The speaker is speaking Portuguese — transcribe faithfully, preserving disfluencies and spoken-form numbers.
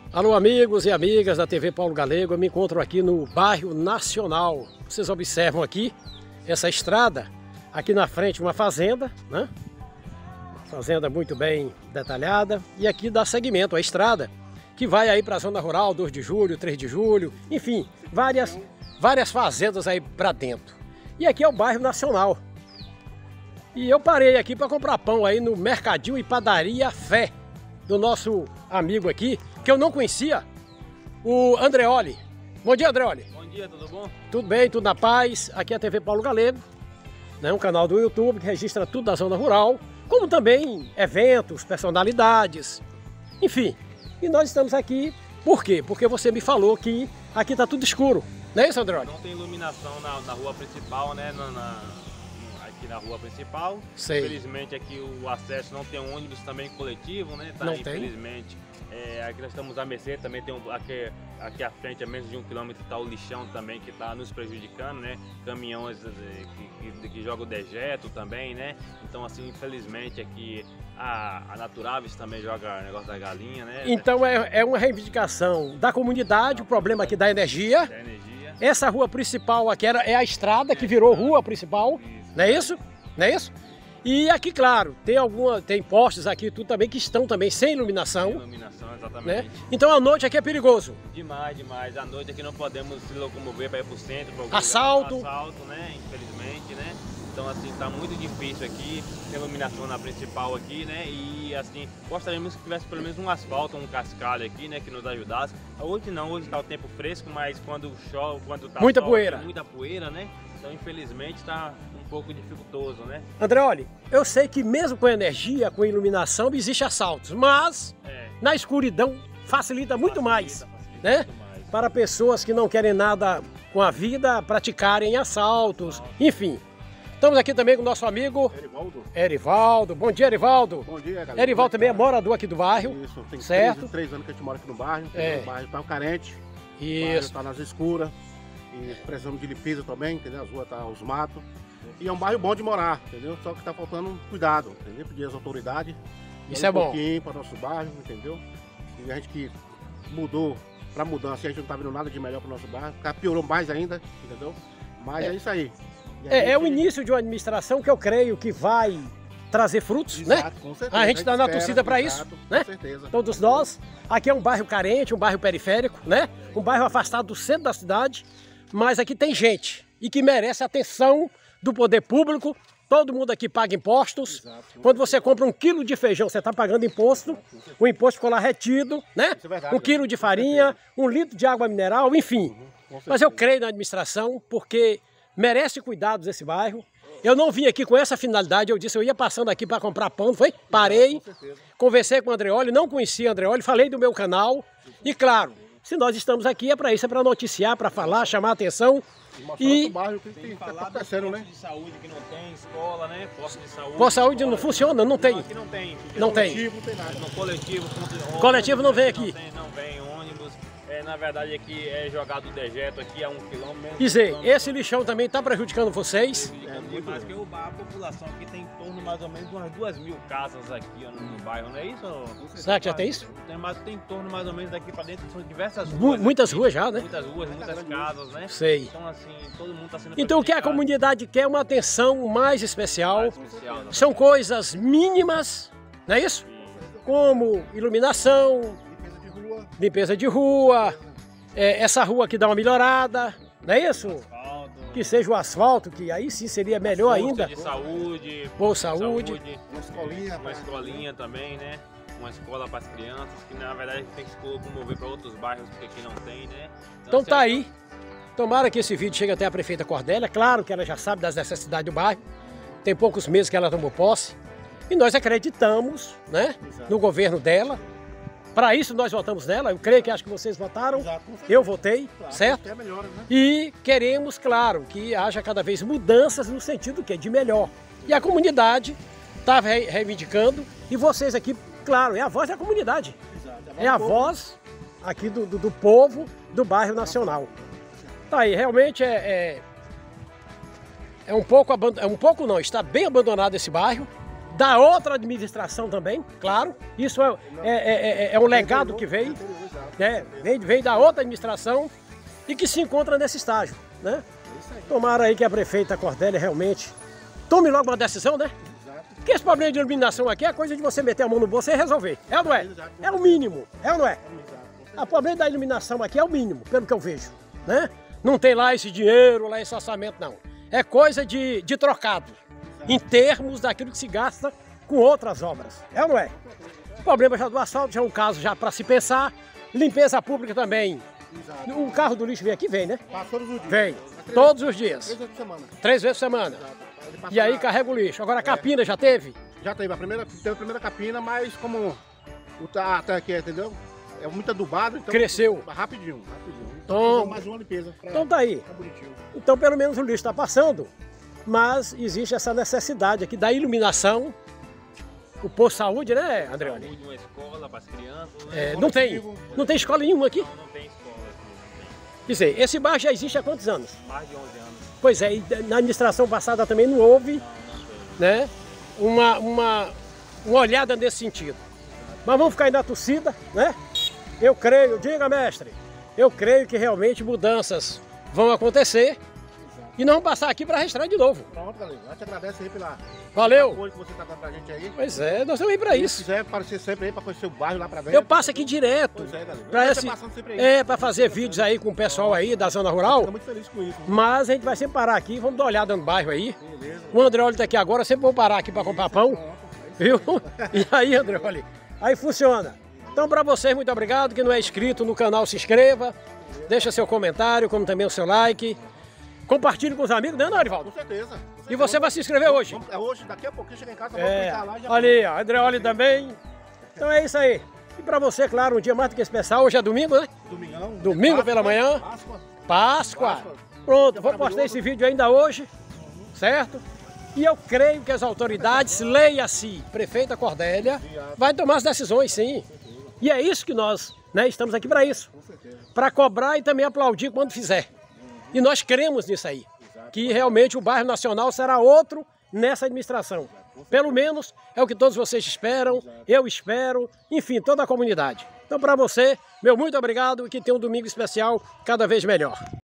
Alô, amigos e amigas da T V Paulo Galego, eu me encontro aqui no bairro Nacional. Vocês observam aqui essa estrada, aqui na frente uma fazenda, né? Uma fazenda muito bem detalhada, e aqui dá seguimento à estrada, que vai aí para a zona rural, dois de julho, três de julho, enfim, várias, várias fazendas aí para dentro. E aqui é o bairro Nacional. E eu parei aqui para comprar pão aí no Mercadinho e Padaria Fé, do nosso amigo aqui, que eu não conhecia, o Andreoli. Bom dia, Andreoli. Bom dia, tudo bom? Tudo bem, tudo na paz. Aqui é a T V Paulo Galego, né, um canal do YouTube que registra tudo da zona rural, como também eventos, personalidades, enfim. E nós estamos aqui, por quê? Porque você me falou que aqui está tudo escuro, não é isso, Andreoli? Não tem iluminação na, na rua principal, né? Na, na, aqui na rua principal. Sei. Infelizmente aqui o acesso não tem um ônibus também coletivo, né? Tá, não infelizmente. tem? É, aqui nós estamos à mercê, também tem um, aqui, aqui à frente, a menos de um quilômetro, está o lixão também, que está nos prejudicando, né? Caminhões que, que, que jogam dejeto também, né? Então, assim, infelizmente aqui a, a Naturaves também joga negócio da galinha, né? Então é, é uma reivindicação da comunidade, o problema aqui da energia. Da energia. Essa rua principal aqui era, é a estrada que virou rua principal, Isso. não é isso? Não é isso? E aqui, claro, tem alguma, tem postes aqui tudo também que estão também sem iluminação. Sem iluminação, exatamente. Né? Então à noite aqui é perigoso. Demais, demais. À noite aqui não podemos se locomover para ir para o centro. Para o assalto. Lugar, assalto, né? Infelizmente, né? Então assim, tá muito difícil aqui, tem iluminação na principal aqui, né? E assim, gostaríamos que tivesse pelo menos um asfalto, um cascalho aqui, né? Que nos ajudasse. Hoje não, hoje tá o tempo fresco, mas quando chove, quando tá muita sol, poeira. Tem muita poeira, né? Então infelizmente tá um pouco dificultoso, né? Andreoli, eu sei que mesmo com energia, com iluminação, existe assaltos, mas é. na escuridão facilita muito facilita, mais, facilita né? Muito mais. Para pessoas que não querem nada com a vida, praticarem assaltos, Assalto. enfim. Estamos aqui também com o nosso amigo Erivaldo. Erivaldo. Bom dia, Erivaldo. Bom dia, galera. Erivaldo também é morador aqui do bairro. Isso, tem certo? Três, três anos que a gente mora aqui no bairro. É. O bairro está carente. Isso. O bairro está nas escuras. E precisamos de limpeza também, entendeu? As ruas estão tá, os matos. E é um bairro bom de morar, entendeu? Só que está faltando cuidado, entendeu? Pedir às autoridades. Isso é um bom. pouquinho para o nosso bairro, entendeu? E a gente que mudou para mudança, a gente não está vendo nada de melhor para o nosso bairro. Piorou mais ainda, entendeu? Mas é, é isso aí. É, gente... é o início de uma administração que eu creio que vai trazer frutos, exato, né? Com certeza. A gente está na torcida para isso, né? Com certeza. Todos nós. Aqui é um bairro carente, um bairro periférico, né? Um bairro afastado do centro da cidade, mas aqui tem gente e que merece atenção do poder público. Todo mundo aqui paga impostos. Exato, quando você compra um quilo de feijão, você está pagando imposto. Exato, o imposto ficou lá retido, né? Isso é verdade, um quilo de farinha, um litro de água mineral, enfim. Uhum, mas eu creio na administração porque merece cuidados esse bairro. Eu não vim aqui com essa finalidade, eu disse, eu ia passando aqui para comprar pão, foi? Parei, conversei com o Andreoli, não conhecia o Andreoli, falei do meu canal. E claro, se nós estamos aqui é para isso, é para noticiar, para falar, chamar a atenção. E o bairro que tem, falar tá acontecendo, né? de saúde que não tem, escola, né? Posto de saúde. Posto de saúde não funciona, não tem. Não, aqui não tem. Não tem. Coletivo, não tem nada. No coletivo, ônibus, coletivo não vem aqui. Não, tem, não vem ônibus. É, na verdade aqui é jogado dejeto aqui a um quilômetro. Dizer, esse lixão também está prejudicando vocês? É, muito mais que a população aqui tem em torno mais ou menos de umas duas mil casas aqui ó, no bairro, não é isso? Será que já tem isso? Tem, mas tem em torno mais ou menos daqui para dentro, são diversas ruas. Muitas aqui, ruas já, né? Muitas ruas, muitas casas, né? Sei. Então assim, todo mundo está sendo Então o que a comunidade quer é uma atenção mais especial. Mais especial São coisas mínimas, não é isso? Como iluminação, limpeza de rua, limpeza de rua, é, essa rua aqui dá uma melhorada, não é isso? Asfalto, que seja o asfalto, que aí sim seria melhor ainda. De saúde, boa saúde. saúde, uma escolinha, uma escolinha também, né? Uma escola para as crianças, que na verdade a gente tem que se locomover para outros bairros porque aqui não tem, né? Então, então tá aí. Tomara que esse vídeo chegue até a prefeita Cordélia. Claro que ela já sabe das necessidades do bairro. Tem poucos meses que ela tomou posse. E nós acreditamos, né, no governo dela. Para isso nós votamos nela. Eu creio que acho que vocês votaram. Exato, eu votei, claro, certo? Melhor, né? E queremos, claro, que haja cada vez mudanças no sentido que é de melhor. E a comunidade está reivindicando. E vocês aqui, claro, é a voz da comunidade. Exato, é, é a voz aqui do, do, do povo do bairro Nacional. Tá aí, realmente é, é, é um pouco, é um pouco não, está bem abandonado esse bairro. Da outra administração também, claro. Isso é, é, é, é um legado que veio. né? Vem, vem da outra administração e que se encontra nesse estágio, né? Tomara aí que a prefeita Cordélia realmente tome logo uma decisão, né? Porque esse problema de iluminação aqui é coisa de você meter a mão no bolso e resolver. É ou não é? É o mínimo, é ou não é? O problema da iluminação aqui é o mínimo, pelo que eu vejo, né? Não tem lá esse dinheiro, lá esse orçamento, não. É coisa de, de trocado, em termos daquilo que se gasta com outras obras. É ou não é? O problema já do asfalto já é um caso já para se pensar. Limpeza pública também. Exato. O carro do lixo vem aqui, vem, né? Passa todos os dias. Vem, todos os dias. Três vezes por semana. Três vezes por semana. E aí carrega o lixo. Agora a capina já teve? Já teve. A primeira, teve a primeira capina, mas como o tá até aqui, entendeu? É muito adubado, então... Cresceu. Rapidinho, rapidinho. Então, mais uma limpeza. Pra, então tá aí. Tá bonitinho. Então pelo menos o lixo está passando, mas existe essa necessidade aqui da iluminação. O posto de saúde, né, Andreoli? Saúde, uma escola para as crianças, né? É, não tem. Não tem escola nenhuma aqui? Não, não tem escola aqui. Quer dizer, esse bairro já existe há quantos anos? Mais de onze anos. Pois é, e na administração passada também não houve, Não, não tem. né, uma, uma, uma olhada nesse sentido. Mas vamos ficar aí na torcida, né? Eu creio, diga mestre, eu creio que realmente mudanças vão acontecer e nós vamos passar aqui para registrar de novo. Pronto, galera. Eu te agradeço aí pela Valeu. apoio que você tá dando pra gente aí. Pois é, nós estamos aí para Se isso. quiser aparecer sempre aí pra conhecer o bairro lá pra dentro. Eu passo aqui direto, Pois é, galera. para Eu esse, tô passando sempre aí. é, para fazer vídeos aí com o pessoal aí da zona rural, Fico muito feliz com isso. Né? mas a gente vai sempre parar aqui, vamos dar uma olhada no bairro aí. Beleza. O Andreoli está aqui agora, sempre vou parar aqui para comprar pão. Viu? E aí, Andreoli? Aí funciona. Então, para vocês, muito obrigado. Quem não é inscrito no canal, se inscreva. Deixa seu comentário, como também o seu like. Compartilhe com os amigos, né, Norivaldo? Com certeza. Com certeza. E você vai se inscrever hoje? Vamos- É hoje, daqui a pouquinho chega em casa, vou É, clicar lá e já... ali, ó, Andreoli também. Então é isso aí. E para você, claro, um dia mais do que especial. Hoje é domingo, né? Domingão. Domingo pela manhã. Páscoa. Páscoa. Páscoa. Pronto, Dia vou postar maravilhoso. esse vídeo ainda hoje, certo? E eu creio que as autoridades, leia-se, prefeita Cordélia, vai tomar as decisões, sim. E é isso que nós, né, estamos aqui para isso. Com certeza. Para cobrar e também aplaudir quando fizer. E nós cremos nisso aí, que realmente o bairro Nacional será outro nessa administração. Pelo menos é o que todos vocês esperam, eu espero, enfim, toda a comunidade. Então para você, meu muito obrigado e que tenha um domingo especial cada vez melhor.